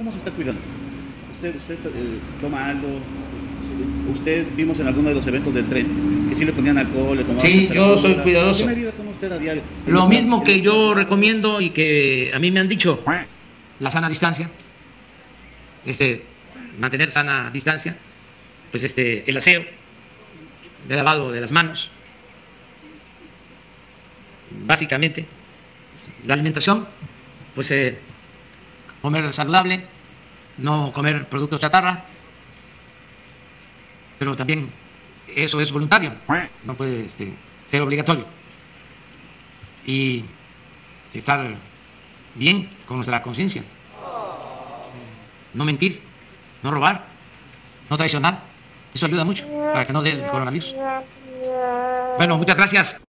¿Cómo se está cuidando? ¿Usted toma algo? Usted vimos en alguno de los eventos del tren que sí le ponían alcohol, le tomaban Sí, yo soy temperatura. ¿Qué cuidadoso. medidas toma usted a diario? Lo mismo que yo recomiendo y que a mí me han dicho, la sana distancia, mantener sana distancia, pues el aseo, el lavado de las manos, básicamente, la alimentación, pues comer saludable, no comer productos chatarra, pero también eso es voluntario, no puede ser obligatorio. Y estar bien con nuestra conciencia, no mentir, no robar, no traicionar, eso ayuda mucho para que no dé el coronavirus. Bueno, muchas gracias.